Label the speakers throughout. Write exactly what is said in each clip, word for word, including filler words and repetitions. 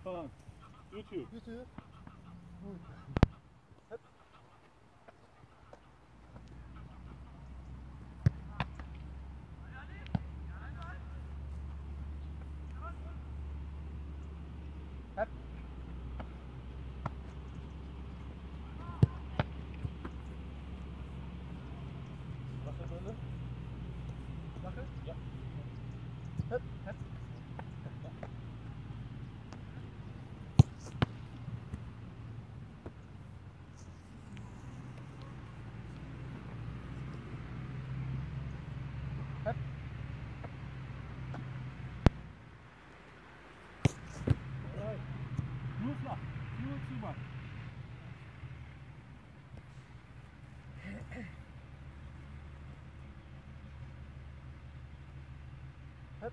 Speaker 1: Farhad. YouTube.
Speaker 2: YouTube. Gut. Hep. Hep. Wasserbrille. Sache? Ja. Hep. Hep. Hep.
Speaker 1: Alright. Nur flach. Nur zu weit.
Speaker 2: Hep.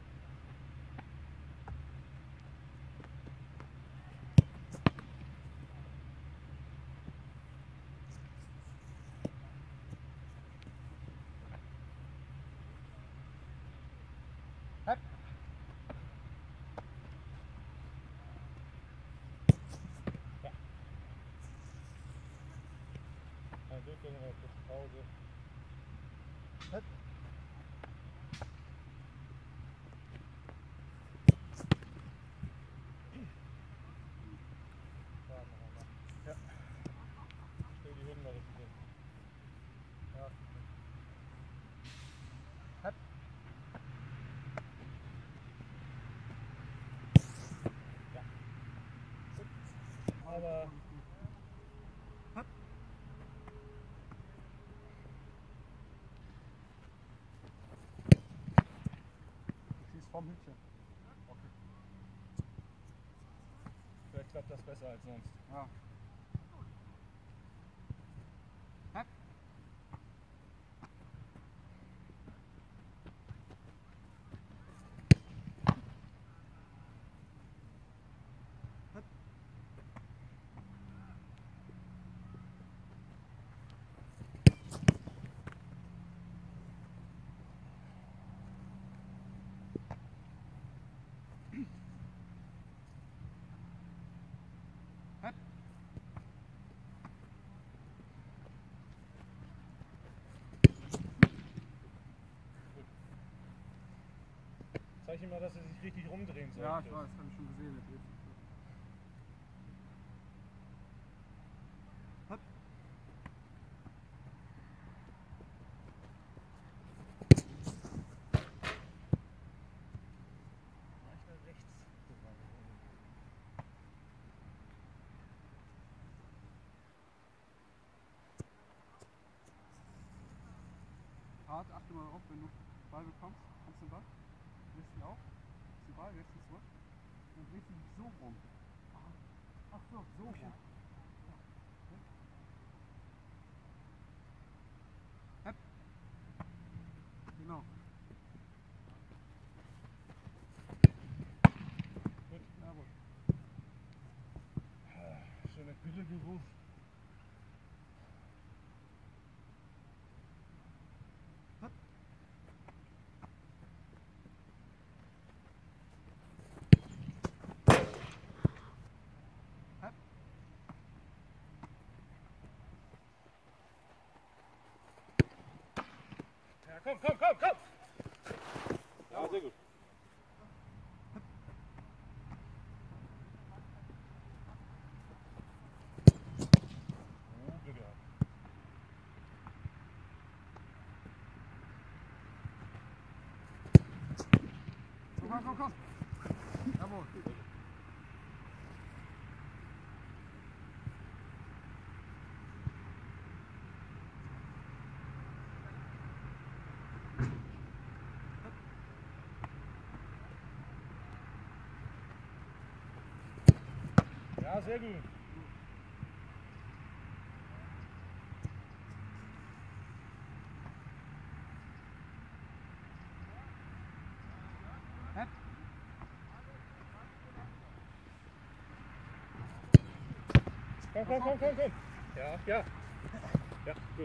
Speaker 2: Hep.
Speaker 1: Ja. Ein Durchgang, eine kurze Pause.
Speaker 2: Hep.
Speaker 1: Fahren noch einmal.
Speaker 2: Ja.
Speaker 1: Stell die Hürden mal richtig hin.
Speaker 2: Ja. Hep.
Speaker 1: Ja. Aber
Speaker 2: Hep. Du schießt vom Hütchen. Okay.
Speaker 1: vielleicht klappt das besser als sonst.
Speaker 2: Ja. Hep. Hep. Hep.
Speaker 1: Zeig ihm mal, dass er sich richtig rumdrehen soll.
Speaker 2: Ja, ich weiß, habe ich schon gesehen. Der dreht sich. Hep.
Speaker 1: Leichter rechts.
Speaker 2: Hart, achte mal auf, wenn du den Ball bekommst, kommst du den Ball, drehst ihn auf, drehst den Ball, drehst ihn zurück, dann drehst du dich so rum. Ach so, so rum. Ja. Hep. Genau.
Speaker 1: Gut.
Speaker 2: Jawohl.
Speaker 1: Schöner Gütegeruch.
Speaker 2: Hep. Hep.
Speaker 1: Ja, komm, komm, komm, komm! Ja, sehr gut. Oh, Glück gehabt.
Speaker 2: Komm, komm, komm, komm. Jawohl.
Speaker 1: Ja, sehr gut.
Speaker 2: Hep.
Speaker 1: Komm, komm, komm, komm, komm. Ja, ja. Ja, gut.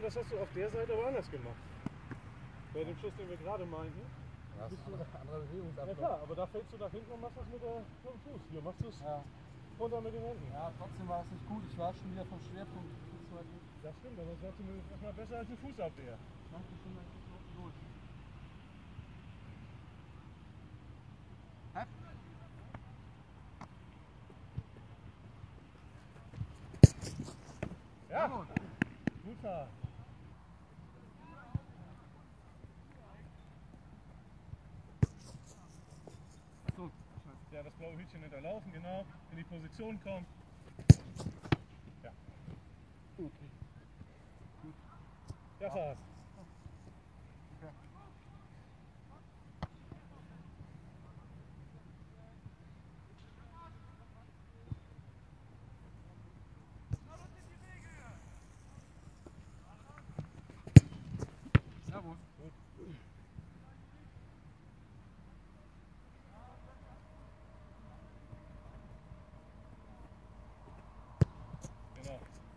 Speaker 1: du, das hast du auf der Seite aber anders gemacht. Bei dem Schuss, den wir gerade meinten.
Speaker 2: Ja, das ist ein anderer Bewegungsablauf.
Speaker 1: Ja klar, aber da fällst du nach hinten und machst das mit, der, mit dem Fuß. Hier machst du es
Speaker 2: Ja.
Speaker 1: runter mit den Händen.
Speaker 2: Ja, trotzdem war es nicht gut. Ich war schon wieder vom Schwerpunkt zu weit weg.
Speaker 1: Das stimmt, aber das war zumindest erstmal besser als eine Fußabwehr.
Speaker 2: Danke schön, dass ich so durch. Hä?
Speaker 1: Ja, super.
Speaker 2: So,
Speaker 1: ja, das blaue Hütchen hinterlaufen, genau, in die Position kommen. Ja.
Speaker 2: Okay.
Speaker 1: Gut. Ja, Farhad.
Speaker 2: Okay. Jawohl.
Speaker 1: Gut. Genau.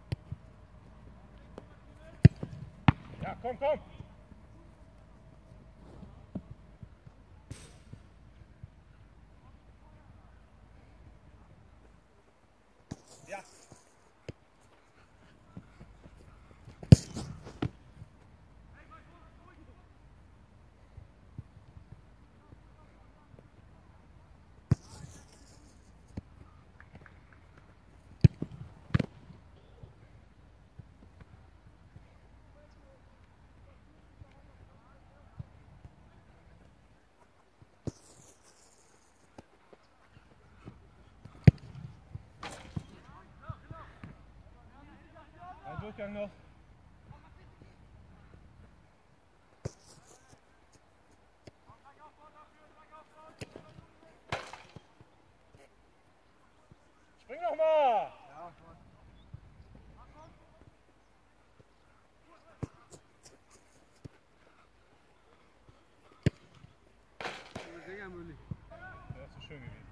Speaker 1: Ja, komm, komm! Ja! Ein Durchgang noch. Spring noch mal!
Speaker 2: Ja, voll. Sängermüller.
Speaker 1: Das ist so schön gewesen.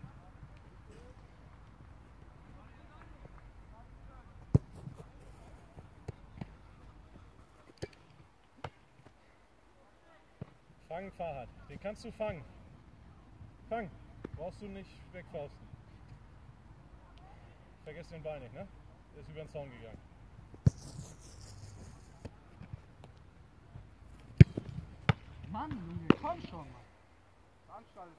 Speaker 1: Fangen, Farhad. Den kannst du fangen. Fang. Brauchst du nicht wegfausten. Vergiss den Ball nicht, ne? Der ist über den Zaun gegangen.
Speaker 2: Mann, Junge, komm schon, Mann. Veranstaltet.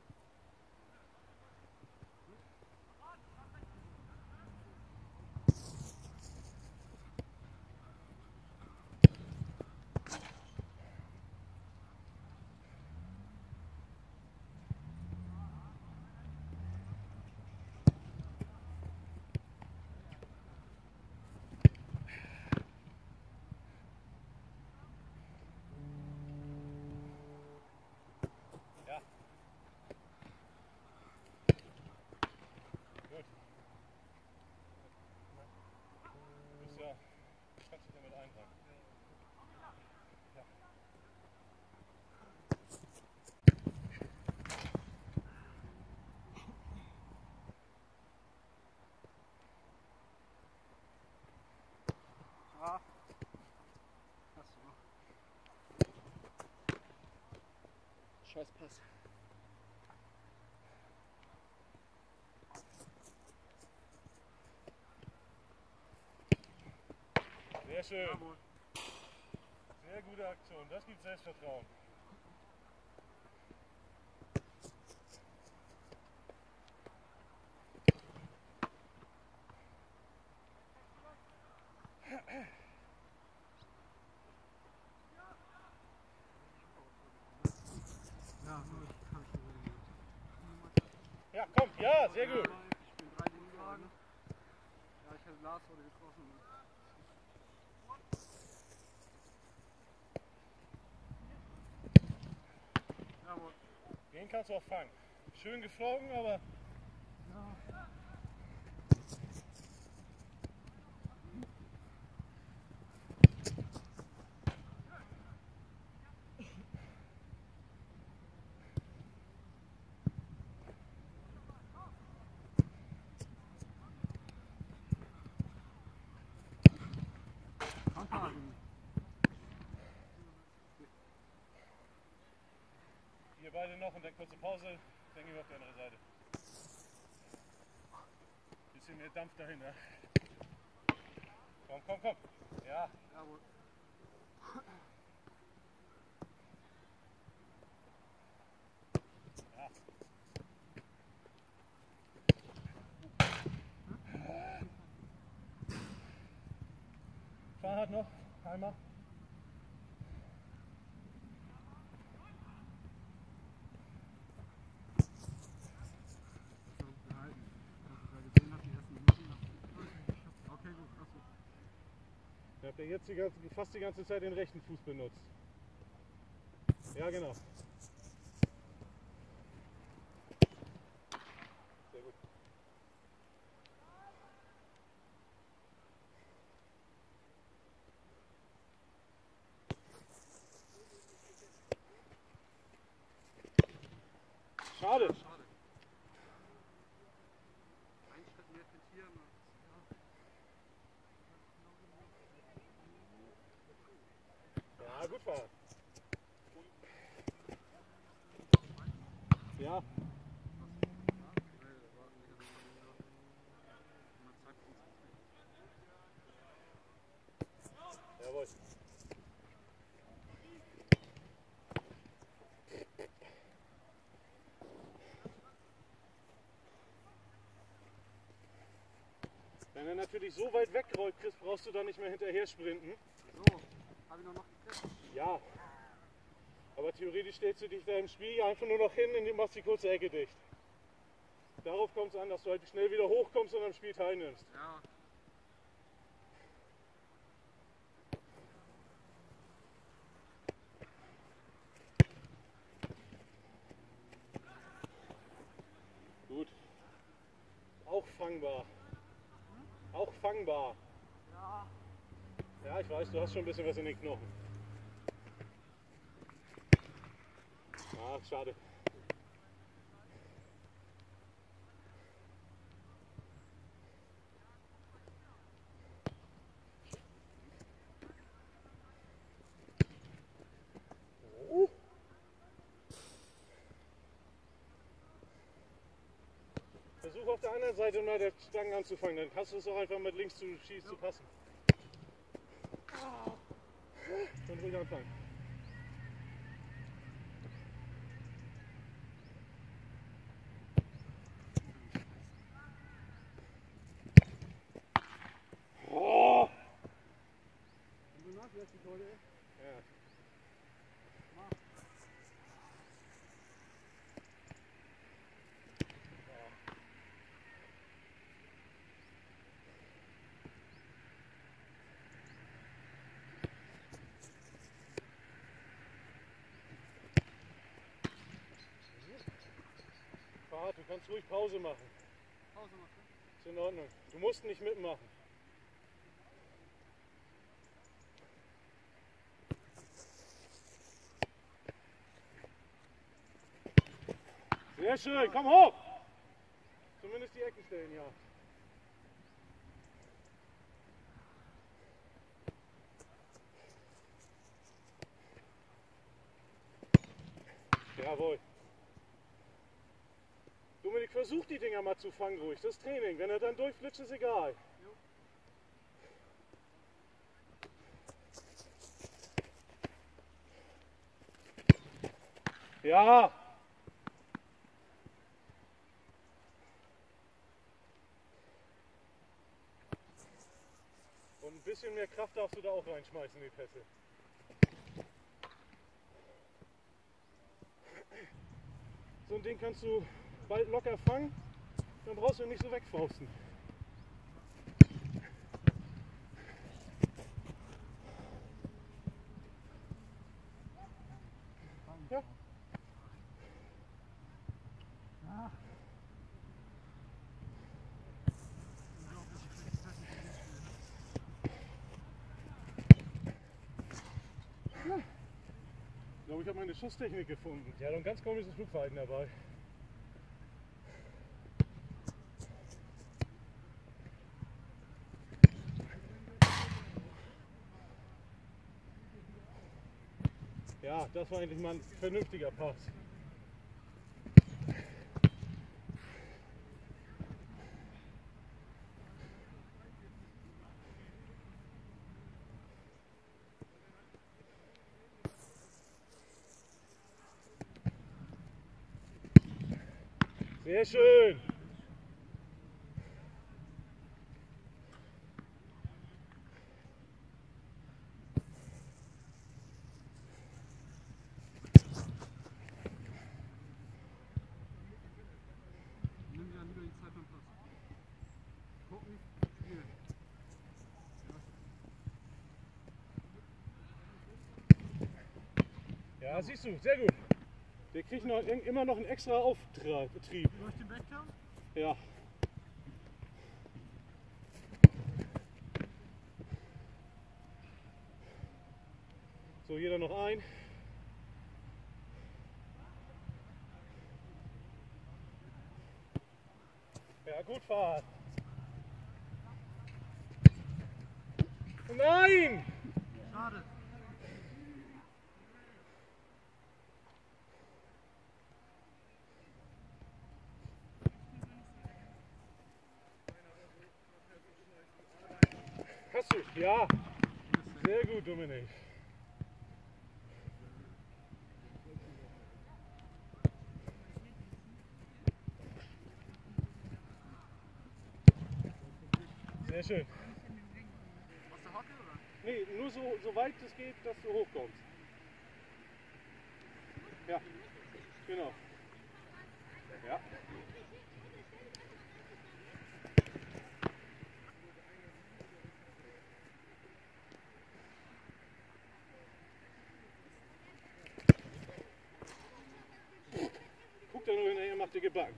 Speaker 1: Ja. Gut. Du bist ja, kannst dich damit eintragen. Ja.
Speaker 2: Ah. Hast du noch. Scheiß Pass.
Speaker 1: Sehr schön.
Speaker 2: Jawohl.
Speaker 1: Sehr gute Aktion. Das gibt Selbstvertrauen.
Speaker 2: Ja, so kann ich nicht.
Speaker 1: Ja, komm. Ja, sehr gut.
Speaker 2: Ich bin drei Dinge sagen. Ja, ich hätte Lars oder getroffen. Jawohl.
Speaker 1: Den kannst du auch fangen. Schön geflogen, aber...
Speaker 2: Ja. Komm, Fahrrad.
Speaker 1: Ihr beide noch und dann kurze Pause, dann gehen wir auf die andere Seite. Bisschen mehr Dampf dahinter. Komm, komm, komm. Ja.
Speaker 2: Jawohl.
Speaker 1: Ja. Farhad noch, einmal. Habt ihr jetzt die ganze, fast die ganze Zeit den rechten Fuß benutzt? Ja, genau. Sehr gut. Schade.
Speaker 2: Schade. Ein Schritt mehr tentieren.
Speaker 1: Ja, gut fahren. Ja. Jawohl. Wenn er natürlich so weit wegrollt, Chris, brauchst du dann nicht mehr hinterher sprinten.
Speaker 2: So, habe ich noch noch gekriegt?
Speaker 1: Ja. Aber theoretisch stellst du dich da im Spiel einfach nur noch hin und machst die kurze Ecke dicht. Darauf kommt es an, dass du halt schnell wieder hochkommst und am Spiel teilnimmst.
Speaker 2: Ja.
Speaker 1: Gut. Auch fangbar. Auch fangbar.
Speaker 2: Ja.
Speaker 1: Ja, ich weiß, du hast schon ein bisschen was in den Knochen. Ah, schade. Oh. Versuch auf der anderen Seite mal der Stangen anzufangen, dann hast du es auch einfach mit links zu schießen zu passen. Und ruhig anfangen. Oh!
Speaker 2: Und du nachlässt die Leute?
Speaker 1: Ja.
Speaker 2: Mach.
Speaker 1: Farhad, du kannst ruhig Pause machen.
Speaker 2: Pause machen.
Speaker 1: Ist in Ordnung. Du musst nicht mitmachen. Sehr schön, komm hoch! Zumindest die Ecken stellen, ja. Jawohl. Dominik, versuch die Dinger mal zu fangen ruhig. Das ist Training. Wenn er dann durchflitscht, ist egal. Ja! Und ein bisschen mehr Kraft darfst du da auch reinschmeißen in die Pässe. So ein Ding kannst du bald locker fangen, dann brauchst du nicht so wegfausten. Ja.
Speaker 2: Ja.
Speaker 1: Ich glaube, ich habe meine Schusstechnik gefunden. Die hat ein ganz komisches Flugverhalten dabei. Ja, das war eigentlich mal ein vernünftiger Pass. Sehr schön.
Speaker 2: Nimm dir lieber die Zeit beim Pass. Gucken, spielen.
Speaker 1: Ja, siehst du, sehr gut. Der kriegt noch, immer noch einen extra Auftrieb.
Speaker 2: Durch den Backturn?
Speaker 1: Ja. So, jeder noch ein. Ja, gut, Farhad. Nein!
Speaker 2: Schade.
Speaker 1: Hast du? Ja. Sehr gut, Dominic. Sehr schön.
Speaker 2: Aus der Hocke oder?
Speaker 1: Nee, nur so, so weit es geht, dass du hochkommst. Ja, genau. Ja. Guck da nur hinterher, macht dir gebacken.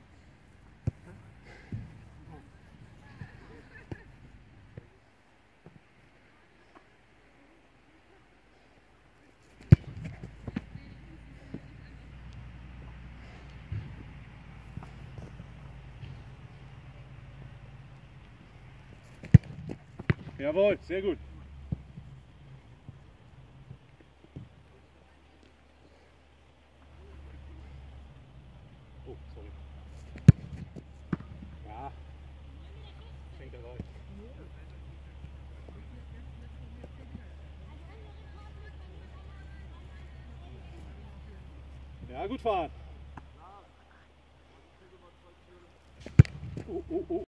Speaker 1: Jawohl, sehr gut. Oh, sorry. Ja, schenkt er rein. Ja, gut fahren. Oh, oh, oh.